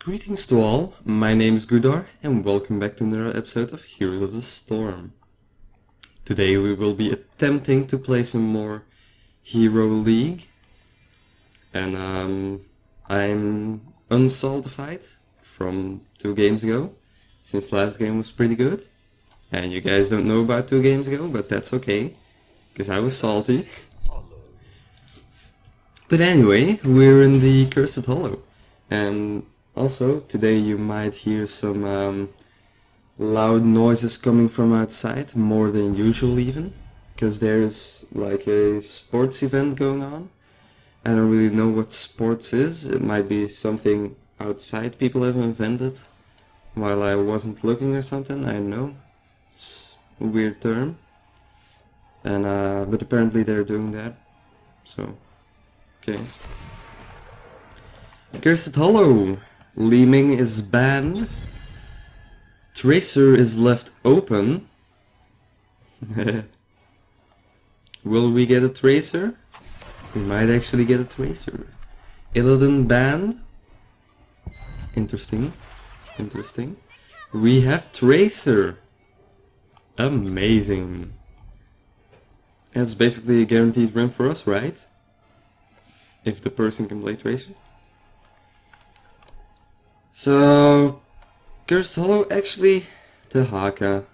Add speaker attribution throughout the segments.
Speaker 1: Greetings to all, my name is Gudar and welcome back to another episode of Heroes of the Storm. Today we will be attempting to play some more Hero League, and I'm unsaltified from 2 games ago, since last game was pretty good. And you guys don't know about 2 games ago, but that's okay, because I was salty. But anyway, we're in the Cursed Hollow, and also today you might hear some loud noises coming from outside, more than usual even, because there's like a sports event going on. I don't really know what sports is. It might be something outside people have invented while I wasn't looking or something, I don't know. It's a weird term. And but apparently they're doing that. So okay. Cursed Hollow. Leeming is banned. Tracer is left open. Will we get a Tracer? We might actually get a Tracer. Illidan banned. Interesting. Interesting. We have Tracer. Amazing. That's basically a guaranteed win for us, right? If the person can play Tracer. So, Cursed Hollow, actually, the Haka.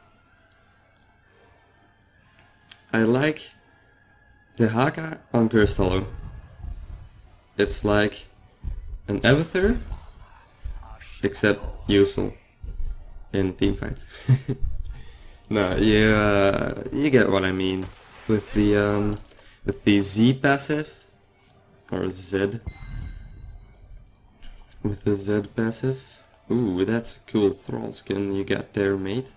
Speaker 1: I like the Haka on Cursed Hollow. It's like an Avatar, except useful in teamfights. No, you get what I mean with the Z passive or Z. With the Z passive. Ooh, that's a cool Thrall skin you got there, mate.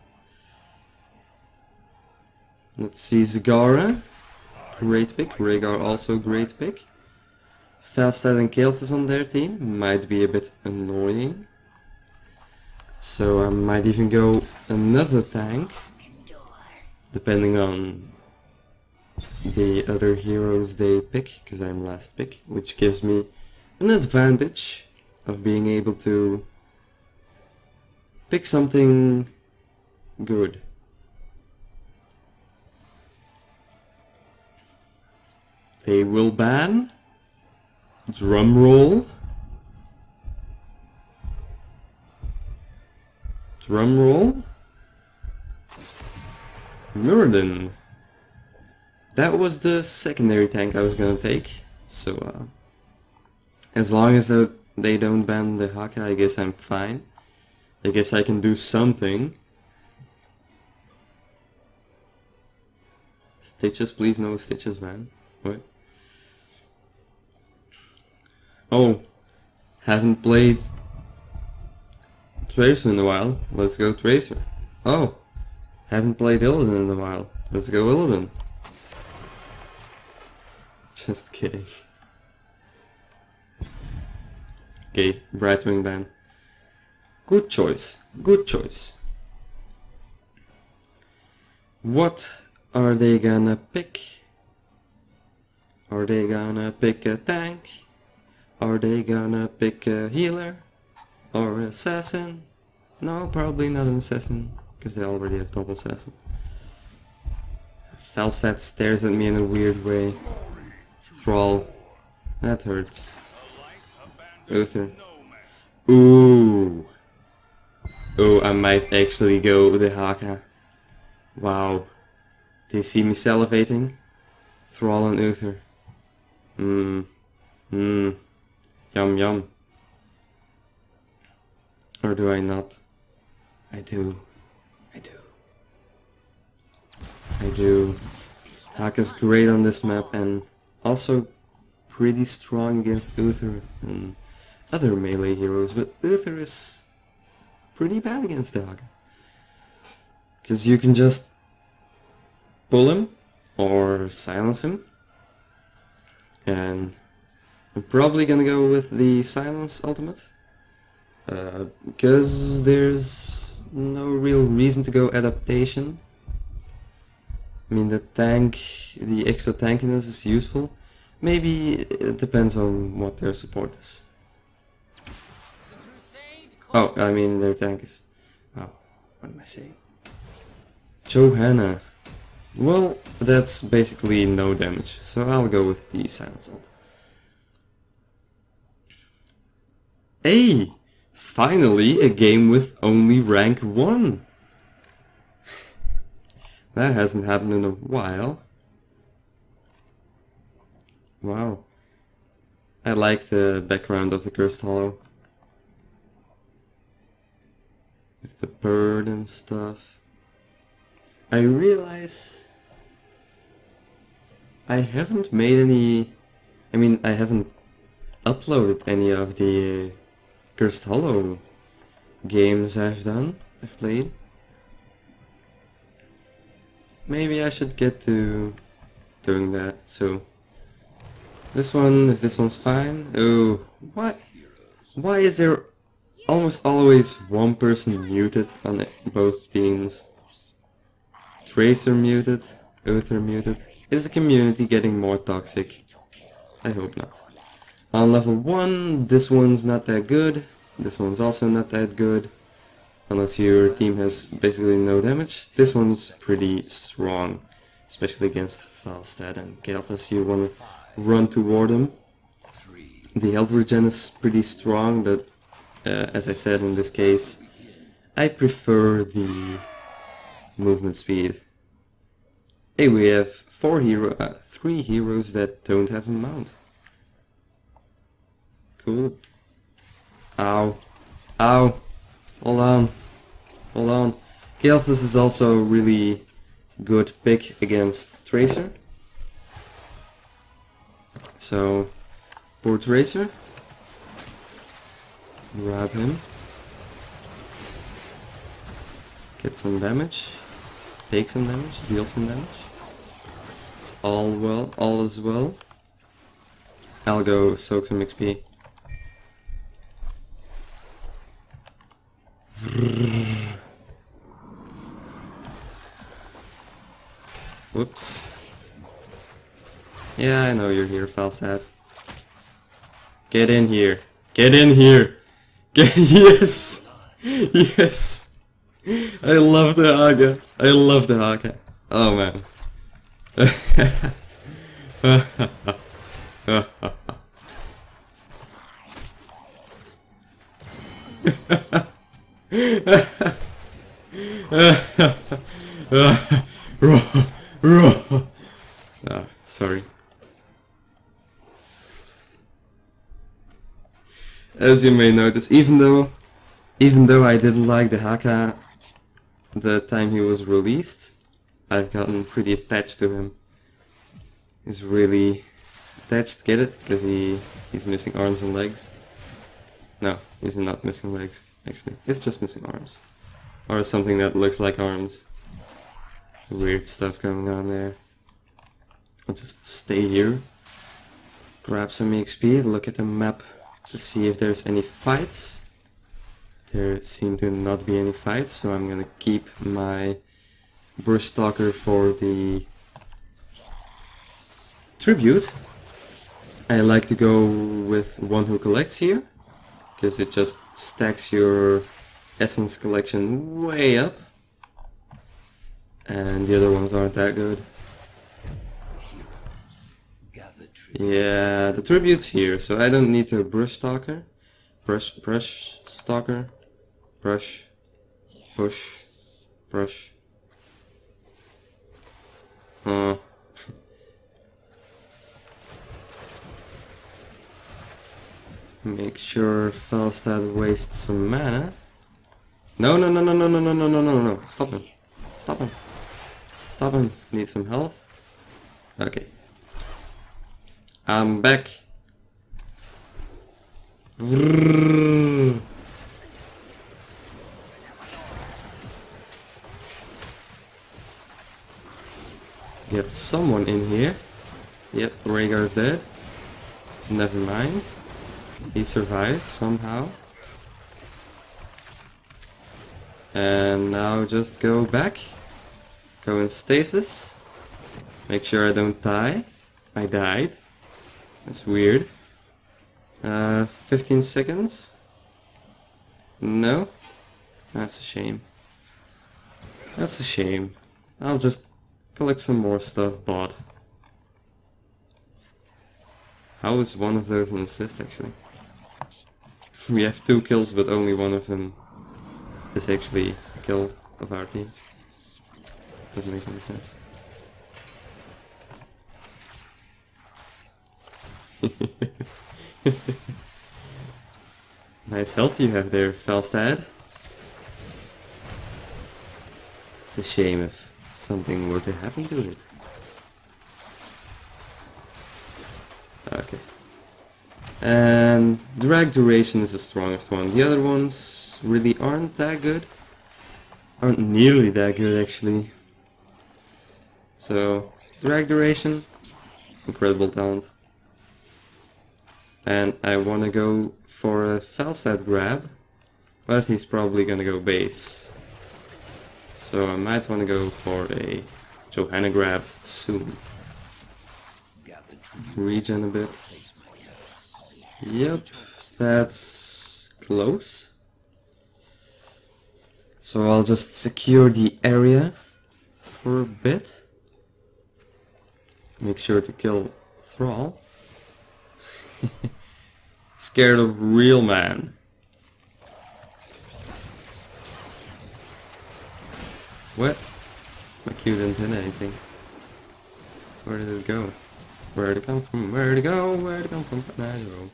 Speaker 1: Let's see, Zagara. Great pick. Rhaegar also great pick. Falstad and Kael'thas on their team might be a bit annoying. So I might even go another tank, depending on the other heroes they pick, because I'm last pick, which gives me an advantage of being able to pick something good. They will ban. Drum roll. Drum roll. Muradin. That was the secondary tank I was gonna take. So as long as they don't ban the Haka, I guess I'm fine. I guess I can do something. Stitches, please, no stitches, man. What? Oh, haven't played Tracer in a while. Let's go Tracer. Oh, haven't played Illidan in a while. Let's go Illidan. Just kidding. Okay, Brightwing ban. Good choice. Good choice. What are they gonna pick? Are they gonna pick a tank? Are they gonna pick a healer? Or an assassin? No, probably not an assassin, because they already have double assassin. Falstad stares at me in a weird way. Thrall. That hurts. Uther. Ooh. Oh, I might actually go with the Haka. Wow. Do you see me salivating? Thrall and Uther. Yum yum. Or do I not? I do. I do. I do. Haka's great on this map and also pretty strong against Uther and other melee heroes, but Uther is pretty bad against the Haka. Because you can just pull him or silence him. And I'm probably gonna go with the silence ultimate. Because there's no real reason to go adaptation. I mean, the extra tankiness is useful. Maybe it depends on what their support is. Oh, I mean their tank is... Oh, what am I saying? Johanna. Well, that's basically no damage, so I'll go with the Silence ult. Hey! Finally, a game with only rank 1! That hasn't happened in a while. Wow. I like the background of the Cursed Hollow. With the bird and stuff. I realize I haven't made any... I mean, I haven't uploaded any of the Cursed Hollow games I've played. Maybe I should get to doing that. So this one, if this one's fine. Oh, what? Why is there almost always one person muted on both teams? Tracer muted, Uther muted. Is the community getting more toxic? I hope not. On level 1, this one's not that good. This one's also not that good. Unless your team has basically no damage. This one's pretty strong. Especially against Falstad and Kael'thas. You want to run toward them. The health regen is pretty strong, but as I said in this case, I prefer the movement speed. Hey, we have 3 heroes that don't have a mount. Cool. Ow. Ow. Hold on. Hold on. Kael'thas is also really good pick against Tracer. So, poor Tracer. Grab him. Get some damage. Take some damage. Deal some damage. It's all well. All is well. I'll go soak some XP. Whoops. Yeah, I know you're here, Falstad. Get in here. Get in here. Yes! Yes! I love the Haga. I love the Haga. Oh man. Sorry. As you may notice, even though I didn't like the Haka the time he was released, I've gotten pretty attached to him. He's really attached, get it? Because he's missing arms and legs. No, he's not missing legs, actually. He's just missing arms. Or something that looks like arms. Weird stuff going on there. I'll just stay here. Grab some XP, look at the map to see if there's any fights. There seem to not be any fights, so I'm gonna keep my Brush Stalker for the tribute. I like to go with one who collects here, because it just stacks your essence collection way up. And the other ones aren't that good. Yeah, the tribute's here, so I don't need to Brush Stalker. Brush Stalker. Brush. Push. Brush. Make sure Falstad wastes some mana. No. Stop him. Stop him. Stop him. Need some health. Okay. I'm back. Get someone in here. Yep, Rhaegar's dead. Never mind. He survived somehow. And now just go back. Go in stasis. Make sure I don't die. I died. That's weird. 15 seconds. No? That's a shame. That's a shame. I'll just collect some more stuff, bot. How is one of those an assist, actually? We have 2 kills, but only one of them is actually a kill of our team. Doesn't make any sense. Nice health you have there, Falstad. It's a shame if something were to happen to it. Okay. And drag duration is the strongest one. The other ones really aren't that good. Aren't nearly that good, actually. So, drag duration, incredible talent. And I want to go for a Falstad grab, but he's probably gonna go base. So I might want to go for a Johanna grab soon. Regen a bit. Yep, that's close. So I'll just secure the area for a bit. Make sure to kill Thrall. Scared of real man. What? My Q didn't hit anything. Where did it go? Where did it come from? Where did it go? Where did it come from? I don't know.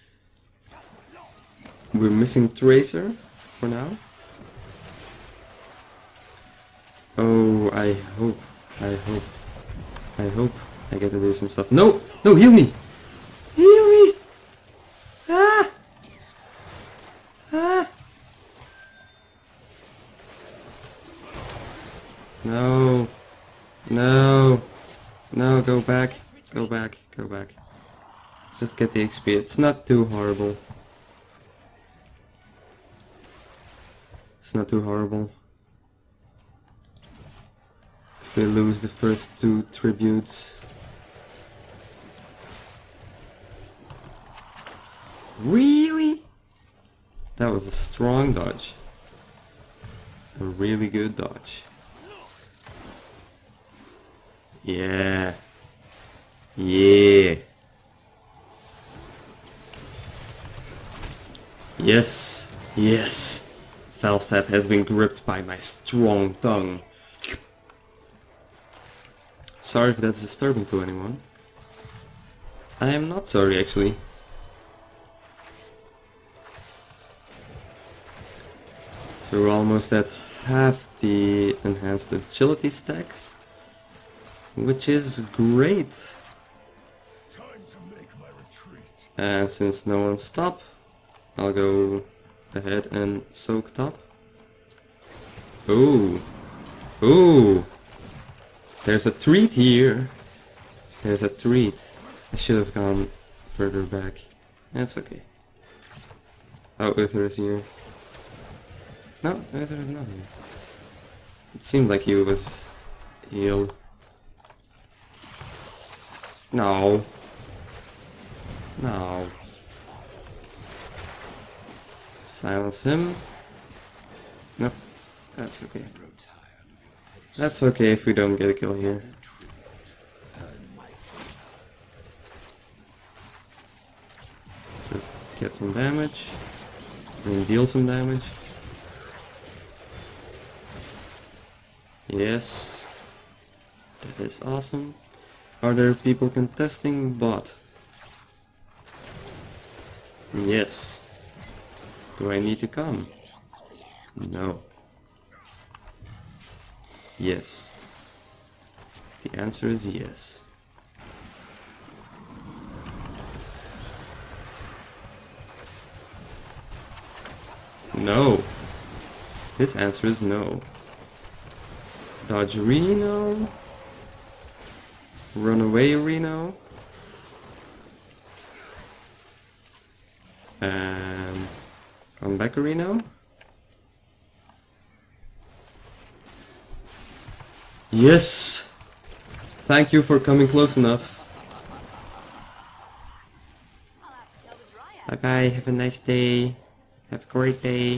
Speaker 1: We're missing Tracer for now. Oh, I hope I get to do some stuff. No! No, heal me! Heal me! Ah! Ah! No! No! No, go back. Go back. Go back. Let's just get the XP. It's not too horrible. It's not too horrible. If we lose the first 2 tributes. Really? That was a strong dodge. A really good dodge. Yeah. Yeah. Yes. Yes. Falstad has been gripped by my strong tongue. Sorry if that's disturbing to anyone. I am not sorry, actually. So we're almost at half the enhanced agility stacks, which is great. And since no one's top, I'll go ahead and soak top. Ooh. Ooh. There's a treat here. There's a treat. I should have gone further back. That's okay. Oh, Uther is here. No, Uther is not here. It seemed like he was healed. No. No. Silence him. Nope. That's okay. That's okay if we don't get a kill here. Just get some damage. And deal some damage. Yes. That is awesome. Are there people contesting bot? Yes. Do I need to come? No. Yes. The answer is yes. No. This answer is no. Dodge Reno. Run away Reno. And come back Reno. Yes! Thank you for coming close enough. Bye bye, have a nice day. Have a great day.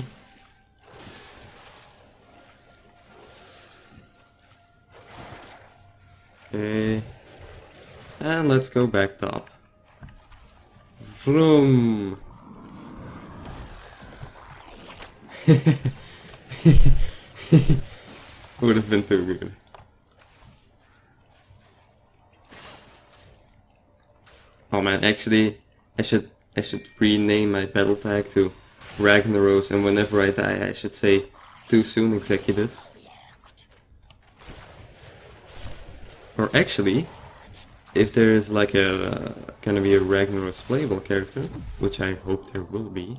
Speaker 1: Okay. And let's go back top. Vroom! Would have been too good. Oh man, actually, I should rename my battle tag to Ragnaros, and whenever I die I should say too soon Executus. Or actually, if there is like a gonna be a Ragnaros playable character, which I hope there will be,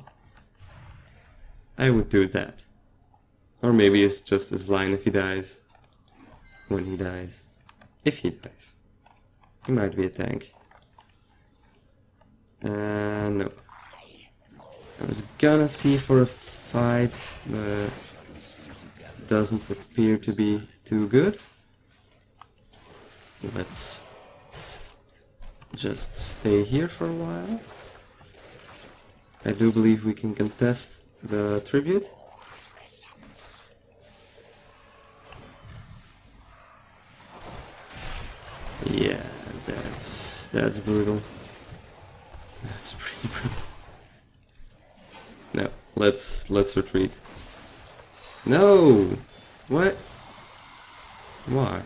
Speaker 1: I would do that. Or maybe it's just his line if he dies. When he dies. If he dies. He might be a tank. No. I was gonna see for a fight, but doesn't appear to be too good. Let's just stay here for a while. I do believe we can contest the tribute. Yeah, that's brutal. That's pretty brutal. No, let's retreat. No! What? Why?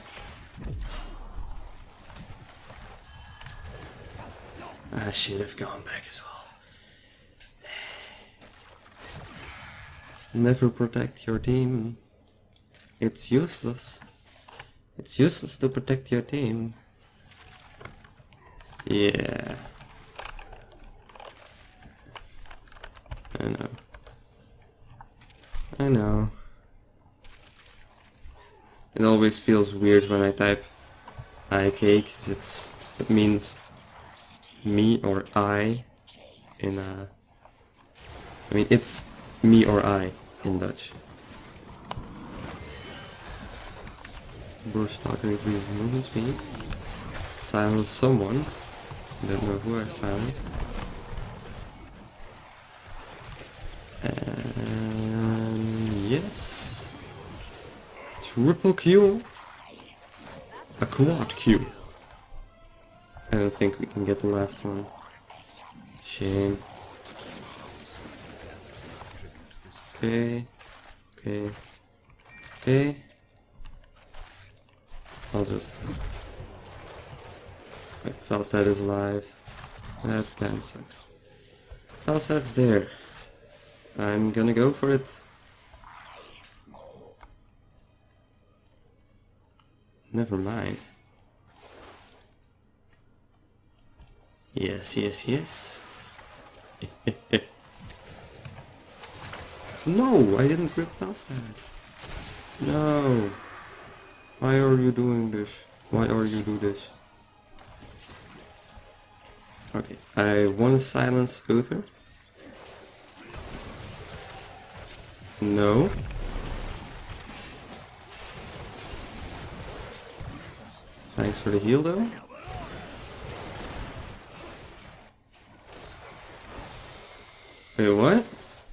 Speaker 1: I should have gone back as well. Never protect your team. It's useless. It's useless to protect your team. Yeah. I know. I know. It always feels weird when I type IK, because it means me or I in I mean it's me or I in Dutch. Burst talker increases movement speed. Silence someone. Don't know who I silenced. And yes. Triple Q. A quad Q. I don't think we can get the last one. Shame. Okay. Okay. Okay. I'll just... Wait, Falstad is alive. That kinda sucks. Falstad's there. I'm gonna go for it. Never mind. Yes, yes, yes. No, I didn't grip Falstad. No. Why are you doing this? Why are you do this? Okay, I want to silence Uther. No. Thanks for the heal though. Wait, what?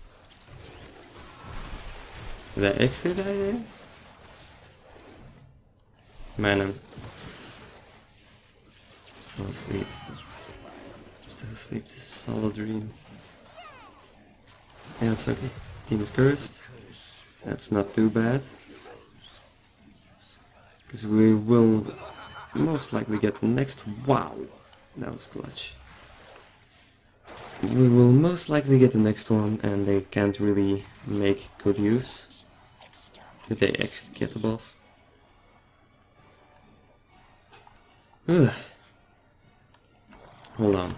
Speaker 1: Did I actually die there? Man, I'm still asleep. I'm still asleep. This is all a dream. Yeah, it's okay. Team is cursed. That's not too bad. Because we will most likely get the next... Wow! That was clutch. We will most likely get the next one, and they can't really make good use. Did they actually get the boss? Ugh. Hold on.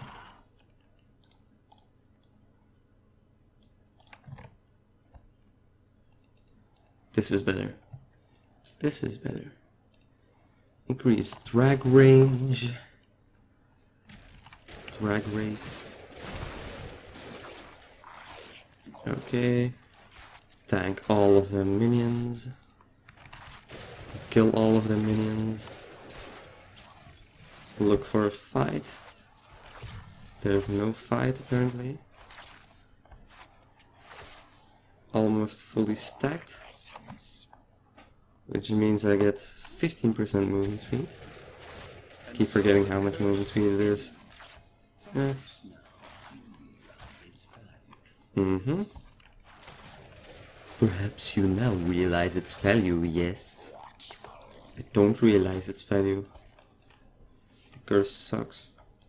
Speaker 1: This is better. This is better. Increase drag range. Drag race. Okay. Tank all of the minions. Kill all of the minions. Look for a fight. There's no fight apparently. almost fully stacked, which means I get 15% movement speed. Keep forgetting how much movement speed it is. Perhaps you now realize its value, yes? I don't realize its value. The curse sucks.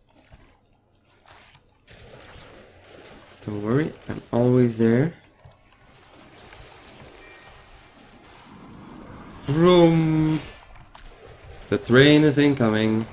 Speaker 1: Don't worry, I'm always there. Vroom! The train is incoming.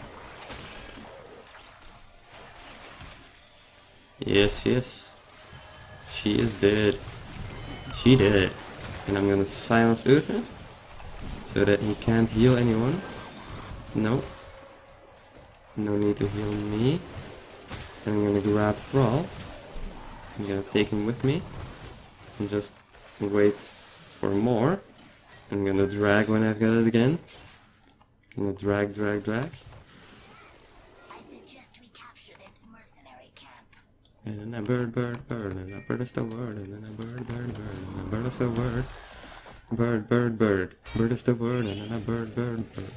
Speaker 1: Yes, yes. She is dead. She did it. And I'm gonna silence Uther so that he can't heal anyone. No. No need to heal me. And I'm gonna grab Thrall. I'm gonna take him with me. And just wait for more. I'm gonna drag when I've got it again. Gonna drag, drag, drag.
Speaker 2: I suggest we capture this mercenary camp.
Speaker 1: And then I bird, bird, bird, and I bird is the word, and then I bird, bird, bird, and I bird is the word. Bird, bird, bird, bird is the word, and then I bird, bird, bird.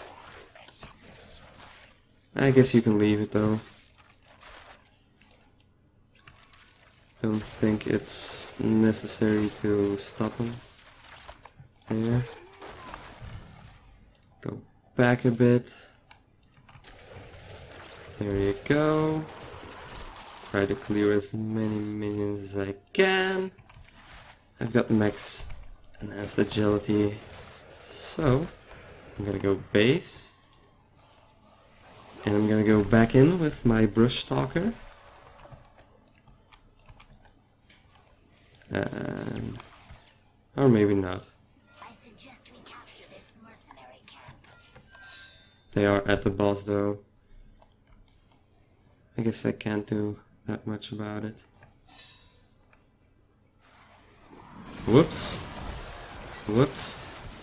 Speaker 1: I guess you can leave it though. Don't think it's necessary to stop him. There. Go back a bit. There you go. Try to clear as many minions as I can. I've got max enhanced agility, so I'm gonna go base. And I'm gonna go back in with my Brush Stalker. Or maybe not.
Speaker 2: I suggest we capture this mercenary camp.
Speaker 1: They are at the boss though. I guess I can't do that much about it. Whoops. Whoops.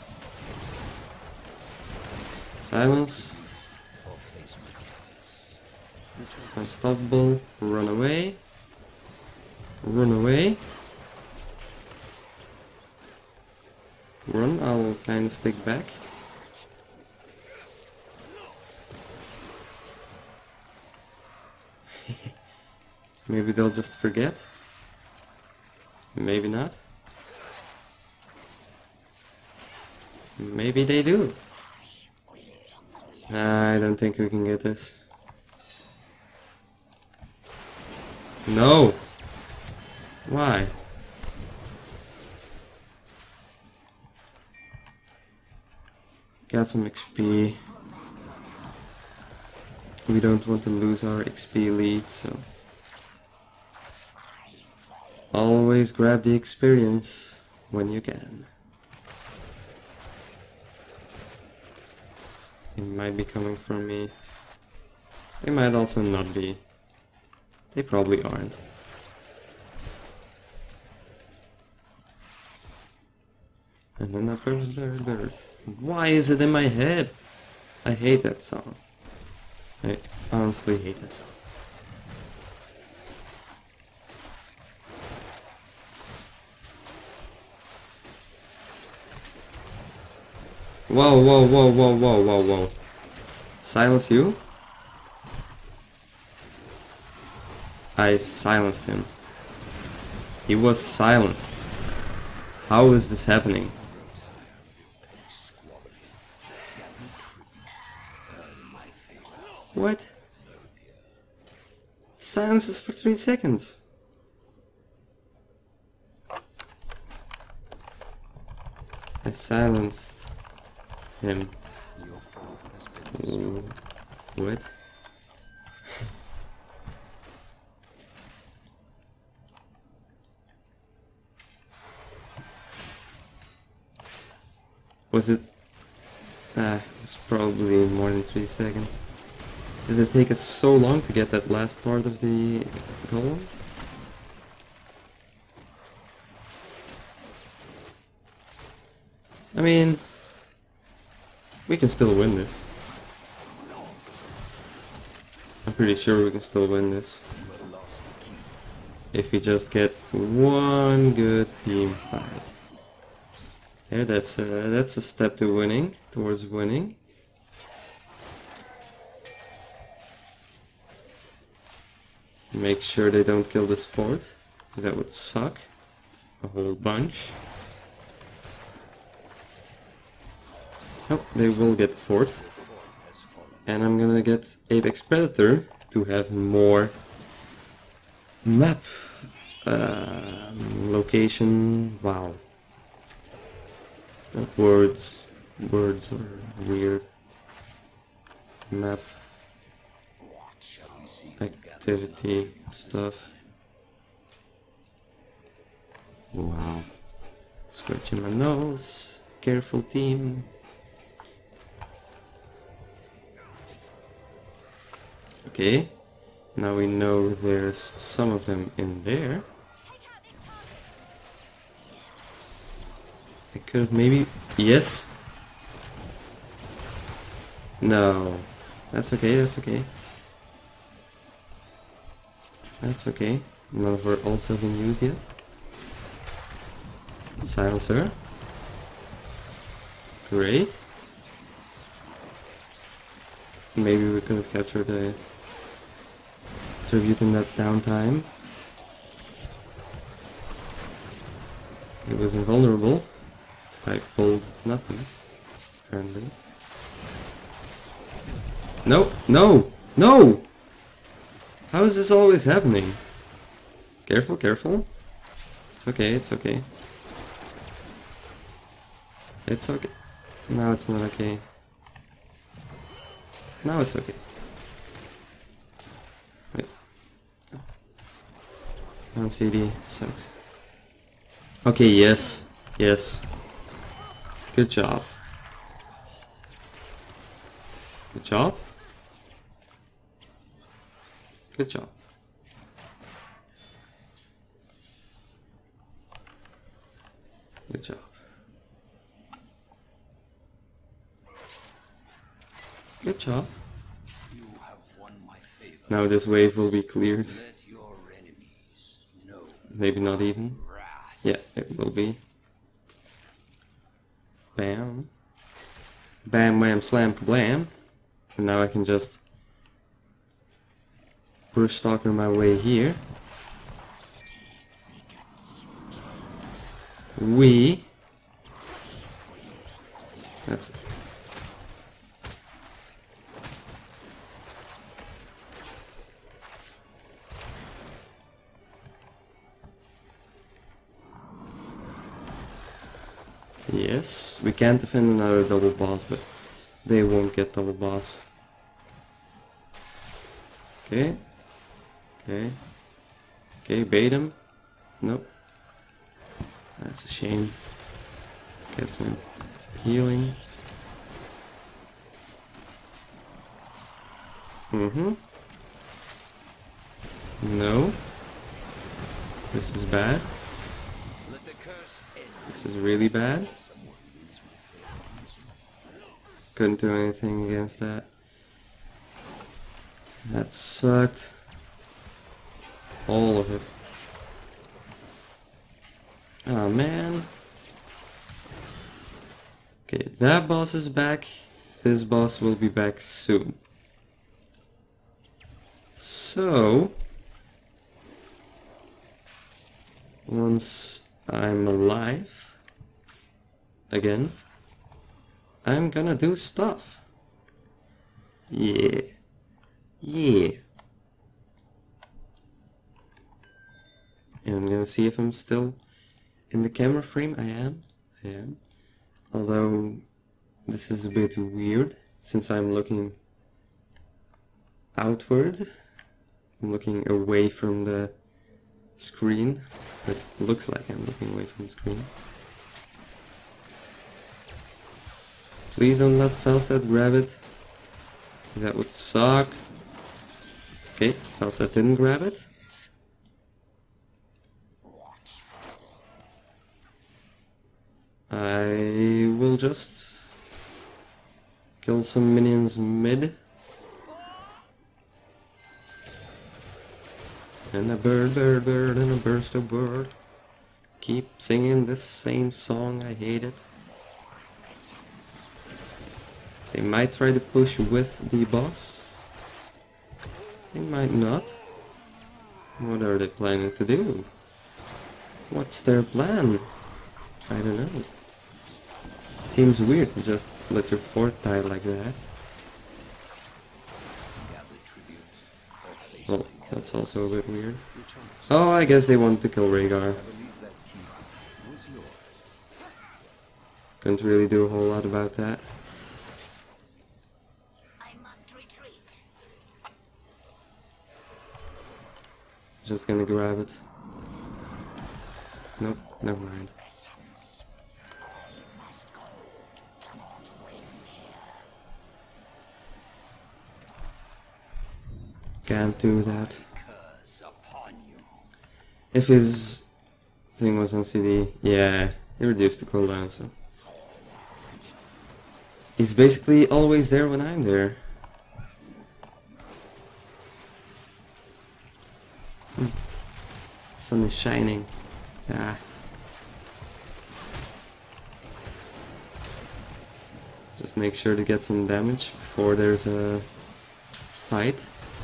Speaker 1: Silence. Unstoppable. Run away. Run away. Run, I'll kinda stick back. Maybe they'll just forget. Maybe not. Maybe they do. I don't think we can get this. No! Why? Got some XP. We don't want to lose our XP lead, so always grab the experience when you can. They might be coming from me. They might also not be. They probably aren't. And then a bird, bird, bird. Why is it in my head? I hate that song. I honestly hate that song. Whoa, whoa, whoa, whoa, whoa, whoa, whoa. Silence you? I silenced him. He was silenced. How is this happening? What? Silence is for 3 seconds. I silenced him. What? Was it? It's probably more than 3 seconds. Did it take us so long to get that last part of the golem? I mean, we can still win this. I'm pretty sure we can still win this. if we just get one good team fight. There, that's a step to winning, towards winning. Make sure they don't kill this fort, because that would suck a whole bunch. Oh, they will get the fort. And I'm gonna get Apex Predator to have more map location. Wow. Words are weird. Map activity stuff. Wow. Scratching my nose. Careful, team. Okay. Now we know there's some of them in there. I could have maybe... Yes? No. That's okay, that's okay. That's okay. None of our ults have been used yet. Silence her. Great. Maybe we could have captured a tribute in that downtime. It was invulnerable. So I pulled nothing, apparently. No! No! No! How is this always happening? Careful, careful. It's okay, it's okay. It's okay. Now it's not okay. Now it's okay. Wait. On CD sucks. Okay, yes. Yes. Good job. Good job. Good job. Good job. Good job.
Speaker 3: You have won my favor.
Speaker 1: Now this wave will be cleared.
Speaker 3: Let your enemies know
Speaker 1: Maybe not even.
Speaker 3: wrath.
Speaker 1: Yeah, it will be. Bam. Bam, wham, slam, kablam. And now I can just push stalker my way here. That's it. Yes, we can't defend another double boss, but they won't get double boss. Okay. Okay. Okay, bait him. Nope. That's a shame. Get some healing. No. This is bad.
Speaker 3: Let the curse end.
Speaker 1: This is really bad. Couldn't do anything against that. That sucked. All of it. Oh man. Okay, that boss is back. This boss will be back soon. So, once I'm alive again, I'm gonna do stuff. Yeah. Yeah. And I'm gonna see if I'm still in the camera frame. I am. Although this is a bit weird since I'm looking outward. I'm looking away from the screen. It looks like I'm looking away from the screen. Please don't let Falstad grab it, because that would suck. Okay, Falstad didn't grab it. I will just kill some minions mid. And a bird, bird, bird, and a burst of word. Keep singing this same song, I hate it. They might try to push with the boss. They might not. What are they planning to do? What's their plan? I don't know. Seems weird to just let your fort die like that. Well, that's also a bit weird. Oh, I guess they wanted to kill Rhaegar. Couldn't really do a whole lot about that.
Speaker 2: I must retreat.
Speaker 1: Just gonna grab it. Nope, never mind. Can't do that. If his thing was on CD, yeah, he reduced the cooldown, so. He's basically always there when I'm there. Sun is shining. Ah. Just make sure to get some damage before there's a fight.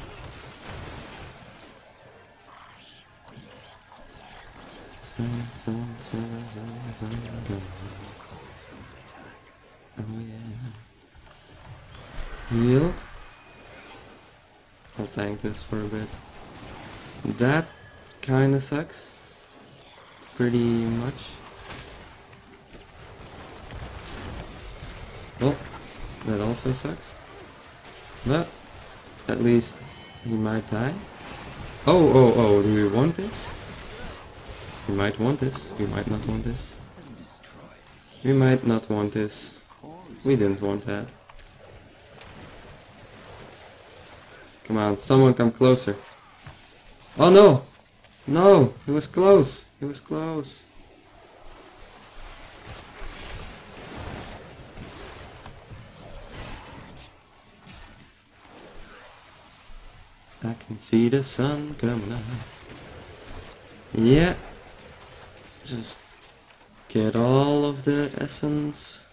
Speaker 1: Oh yeah. Heal. I'll tank this for a bit. That kinda sucks. Pretty much. Well, that also sucks. But at least he might die. Oh, do we want this? We might want this, we might not want this. We might not want this. We didn't want that. Come on, someone come closer. Oh no! No! It was close! It was close! I can see the sun coming up. Yeah. Just get all of the essence.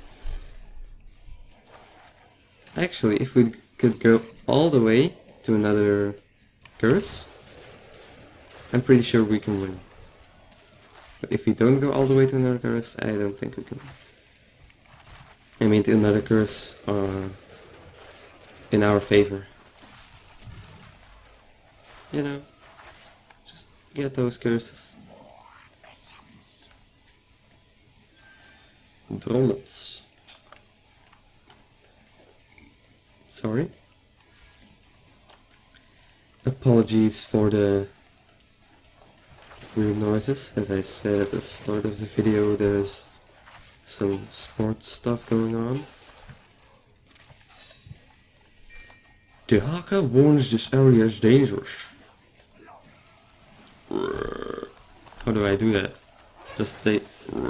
Speaker 1: Actually, if we could go all the way to another curse, I'm pretty sure we can win. But if we don't go all the way to another curse, I don't think we can win. I mean, to another curse in our favor. You know, just get those curses. Drommels. Sorry. Apologies for the weird noises. As I said at the start of the video, there's some sports stuff going on. The Haka warns this area is dangerous. How do I do that? Just say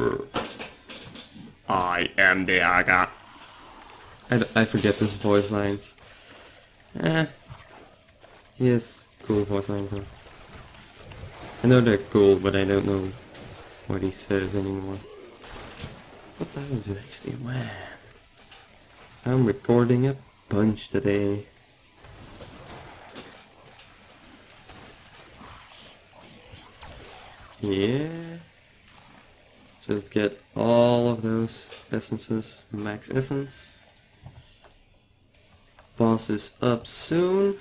Speaker 1: I am the Haka. I forget his voice lines. He has cool voice lines though. I know they're cool, but I don't know what he says anymore. What time is it actually? Man, I'm recording a bunch today. Yeah. Just get all of those essences. Max essence. Boss is up soon.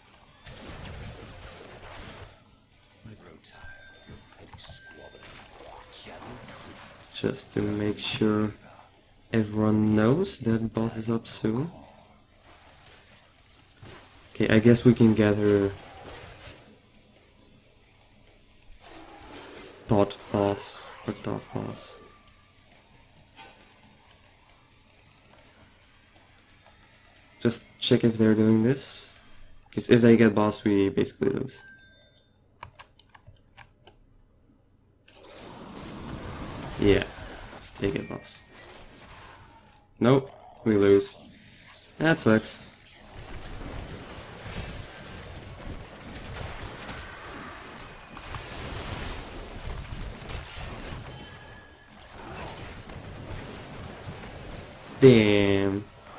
Speaker 1: Just to make sure everyone knows that boss is up soon. Okay, I guess we can gather bot boss or top boss. Just check if they're doing this, because if they get boss, we basically lose. Yeah, they get boss. Nope, we lose. That sucks. Damn.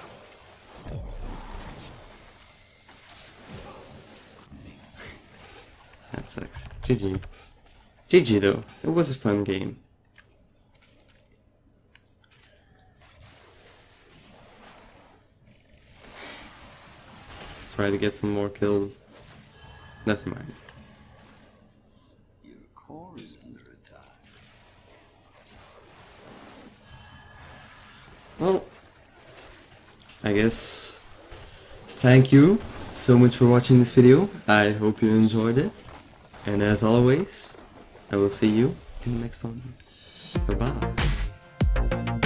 Speaker 1: That sucks. GG. GG though. It was a fun game. Try to get some more kills. Never mind.
Speaker 3: Your core is under attack.
Speaker 1: Well, I guess thank you so much for watching this video. I hope you enjoyed it. And as always, I will see you in the next one. Bye bye.